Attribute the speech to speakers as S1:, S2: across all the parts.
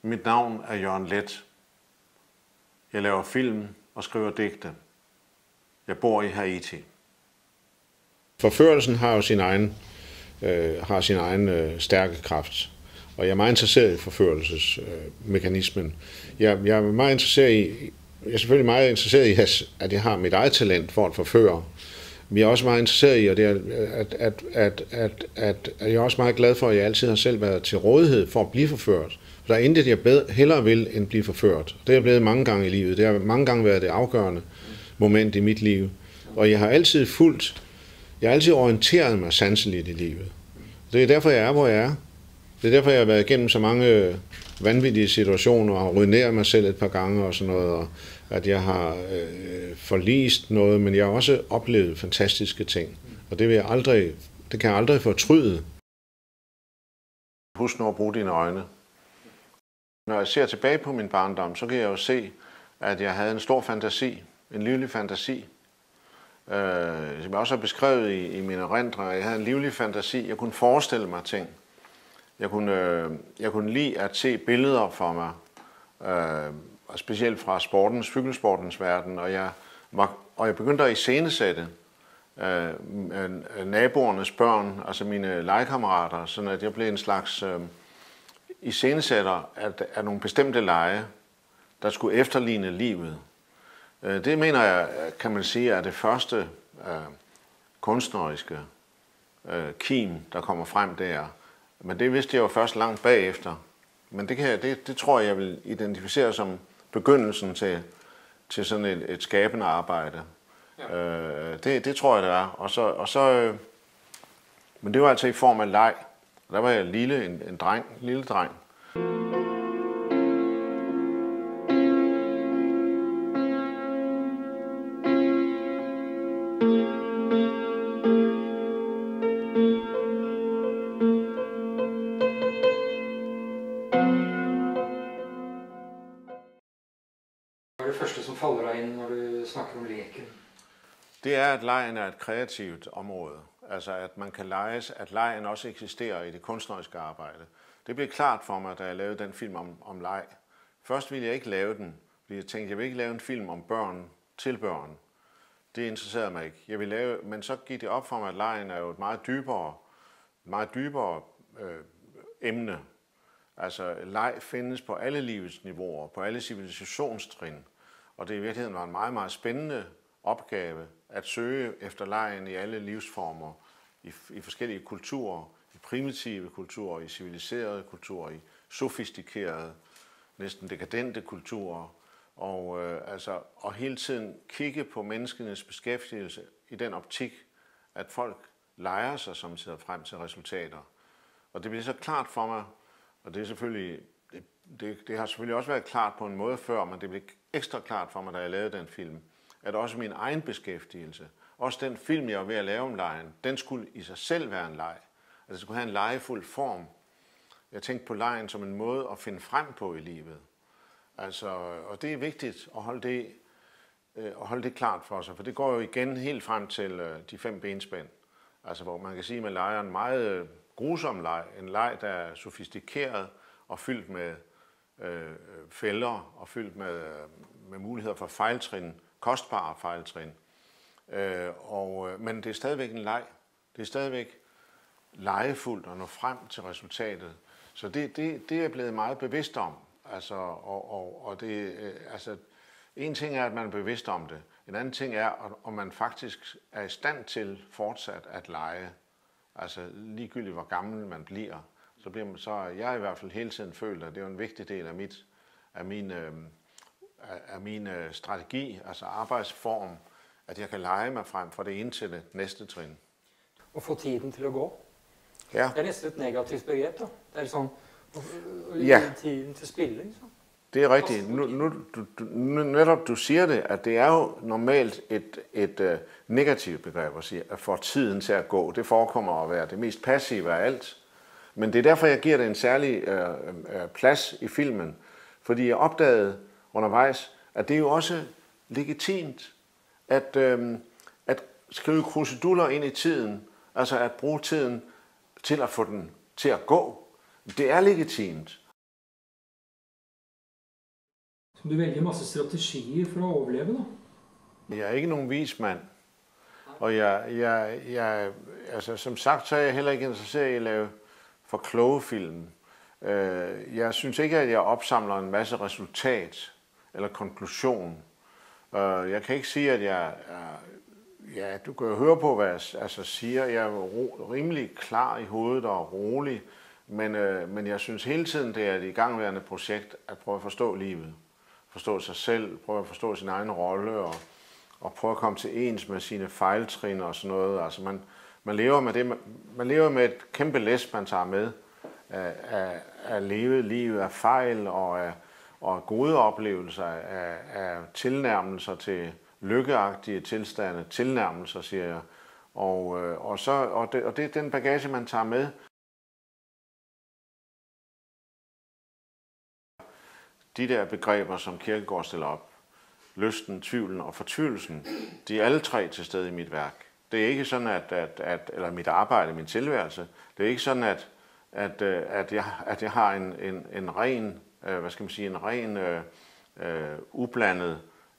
S1: Mit navn er Jørgen Leth. Jeg laver film og skriver digte. Jeg bor i Haiti. Forførelsen har jo sin egen stærke kraft, og jeg er meget interesseret i forførelsesmekanismen. Jeg er selvfølgelig meget interesseret i, at jeg har mit eget talent for at forføre. Men jeg er også meget interesseret i, og det er, at jeg er også meget glad for, at jeg altid har selv været til rådighed for at blive forført. For der er intet, jeg hellere vil, end blive forført. Det er jeg blevet mange gange i livet. Det har mange gange været det afgørende moment i mit liv. Og jeg har altid orienteret mig sanseligt i livet. Det er derfor, jeg er, hvor jeg er. Det er derfor, jeg har været igennem så mange vanvittige situationer og ruineret mig selv et par gange og sådan noget. Og at jeg har forlist noget, men jeg har også oplevet fantastiske ting. Og det kan jeg aldrig fortryde. Husk nu at bruge dine øjne. Når jeg ser tilbage på min barndom, så kan jeg jo se, at jeg havde en stor fantasi, en livlig fantasi. Som jeg også har beskrevet i mine erindringer. Jeg havde en livlig fantasi. Jeg kunne forestille mig ting. Jeg kunne lide at se billeder for mig, og specielt fra cykelsportens verden, og jeg begyndte at iscenesætte naboernes børn, altså mine legekammerater, sådan at jeg blev en slags iscenesætter af nogle bestemte lege, der skulle efterligne livet. Det mener jeg, kan man sige, er det første kunstneriske kim, der kommer frem der. Men det vidste jeg jo først langt bagefter. Men det tror jeg vil identificere som begyndelsen til sådan et skabende arbejde. Ja. Det tror jeg, det er. Men det var altså i form af leg. Der var jeg en lille dreng.
S2: Hva er det første som faller deg inn når du snakker om leken?
S1: Det er, at legen er et kreativt område. Altså, at man kan lege, at legen også eksisterer i det kunstneriske arbejde. Det blev klart for mig, da jeg lavede den film om leg. Først ville jeg ikke lave den, fordi jeg tænkte, jeg vil ikke lave en film om børn til børn. Det interesserede mig ikke. Men så gik det op for mig, at legen er jo et meget dybere emne. Altså, leg findes på alle livets niveauer, på alle civilisationstrin. Og det i virkeligheden var en meget, meget spændende opgave at søge efter legen i alle livsformer, i forskellige kulturer, i primitive kulturer, i civiliserede kulturer, i sofistikerede, næsten dekadente kulturer, og hele tiden kigge på menneskenes beskæftigelse i den optik, at folk leger sig samtidig frem til resultater. Og det blev så klart for mig, og det har selvfølgelig også været klart på en måde før, men det blev ekstra klart for mig, da jeg lavede den film, at også min egen beskæftigelse, også den film, jeg var ved at lave om legen, den skulle i sig selv være en leg. Altså det skulle have en legefuld form. Jeg tænkte på legen som en måde at finde frem på i livet. Altså, og det er vigtigt at holde det klart for sig, for det går jo igen helt frem til de 5 benspænd. Altså hvor man kan sige, at man leger en meget grusom leg, en leg, der er sofistikeret og fyldt med fælder og fyldt med muligheder for fejltrin, kostbare fejltrin. Men det er stadigvæk en leg. Det er stadigvæk legefuldt at nå frem til resultatet. Så det er jeg blevet meget bevidst om. En ting er, at man er bevidst om det. En anden ting er, om man faktisk er i stand til fortsat at lege. Altså ligegyldigt hvor gammel man bliver, så har jeg i hvert fald hele tiden følt, at det er en vigtig del af min strategi, altså arbejdsform, at jeg kan lege mig frem fra det ene til det næste trin.
S2: At få tiden til at gå?
S1: Ja.
S2: Det er næsten et negativt begreb, da. Det er sådan, tiden til spille, liksom.
S1: Det er rigtigt. Netop du siger det, at det er jo normalt et negativt begreb at sige, at få tiden til at gå. Det forekommer at være det mest passive af alt. Men det er derfor, jeg giver det en særlig plads i filmen. Fordi jeg opdagede undervejs, at det er jo også legitimt at skrive kruseduller ind i tiden. Altså at bruge tiden til at få den til at gå. Det er legitimt.
S2: Kan du vælge masse strategier for at overleve, da?
S1: Jeg er ikke nogen vismand. Og altså, som sagt, så er jeg heller ikke interesseret i at lave for kloge film. Jeg synes ikke, at jeg opsamler en masse resultat eller konklusion. Jeg kan ikke sige, at jeg ja, du kan jo høre på, hvad jeg siger. Jeg er rimelig klar i hovedet og rolig, men jeg synes hele tiden, det er et igangværende projekt at prøve at forstå livet. Forstå sig selv, prøve at forstå sin egen rolle og prøve at komme til ens med sine fejltrin og sådan noget. Altså man lever med det, man lever med et kæmpe læs, man tager med af levet livet, af fejl og gode oplevelser, af tilnærmelser til lykkeagtige tilstande, tilnærmelser, siger jeg. Og det er den bagage, man tager med. De der begreber, som Kierkegaard stiller op, lysten, tvivlen og fortvivlelsen, de er alle tre til stede i mit værk. Det er ikke sådan, eller mit arbejde, min tilværelse, det er ikke sådan, at jeg har en ren, hvad skal man sige, en ren ublandet,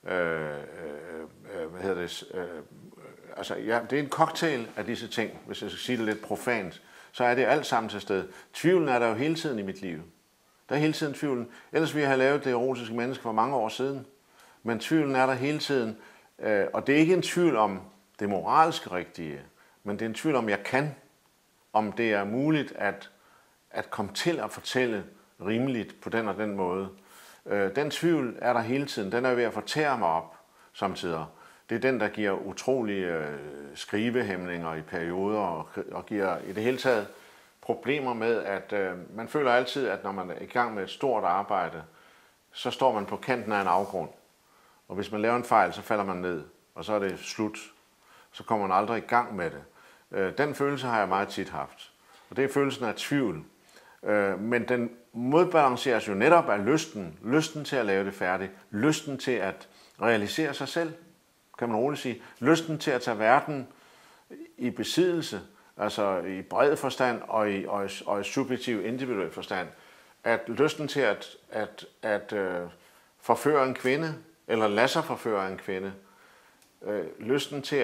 S1: det er en cocktail af disse ting, hvis jeg skal sige det lidt profant, så er det alt sammen til stede. Tvivlen er der jo hele tiden i mit liv. Der er hele tiden tvivlen. Ellers ville jeg have lavet det erotiske menneske for mange år siden. Men tvivlen er der hele tiden. Og det er ikke en tvivl om det moralsk rigtige, men det er en tvivl om, jeg kan. Om det er muligt at komme til at fortælle rimeligt på den og den måde. Den tvivl er der hele tiden. Den er ved at fortære mig op samtidig. Det er den, der giver utrolige skrivehæmninger i perioder og giver i det hele taget problemer med, at man føler altid, at når man er i gang med et stort arbejde, så står man på kanten af en afgrund. Og hvis man laver en fejl, så falder man ned, og så er det slut. Så kommer man aldrig i gang med det. Den følelse har jeg meget tit haft. Og det er følelsen af tvivl. Men den modbalanceres jo netop af lysten til at lave det færdigt, lysten til at realisere sig selv, kan man roligt sige, lysten til at tage verden i besiddelse, altså i bred forstand og i subjektiv, individuel forstand, at lysten til at forføre en kvinde, eller lade sig forføre en kvinde, lysten til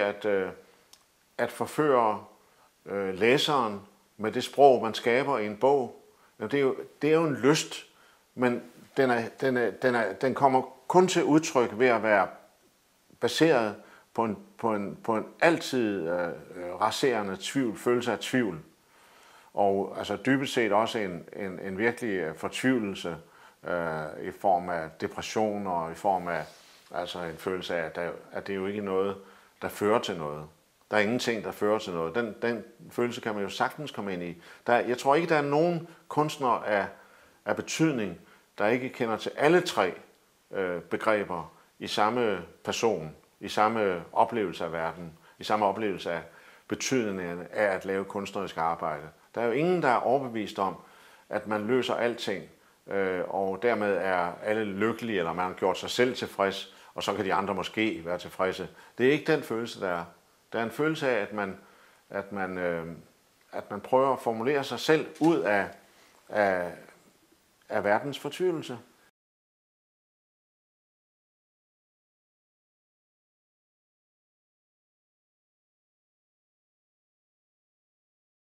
S1: at forføre læseren med det sprog, man skaber i en bog, det er jo en lyst, men den kommer kun til udtryk ved at være baseret på en altid raserende tvivl, følelse af tvivl. Og altså dybest set også en virkelig fortvivlelse i form af depression og i form af altså en følelse af, at det er jo ikke noget, der fører til noget. Der er ingenting, der fører til noget. Den følelse kan man jo sagtens komme ind i. Jeg tror ikke, der er nogen kunstner af betydning, der ikke kender til alle tre begreber i samme person, i samme oplevelse af verden, i samme oplevelse af betydningen af at lave kunstnerisk arbejde. Der er jo ingen, der er overbevist om, at man løser alting, og dermed er alle lykkelige, eller man har gjort sig selv tilfreds, og så kan de andre måske være tilfredse. Det er ikke den følelse, der er. Der er en følelse af, at man prøver at formulere sig selv ud af verdens fortvivlelse.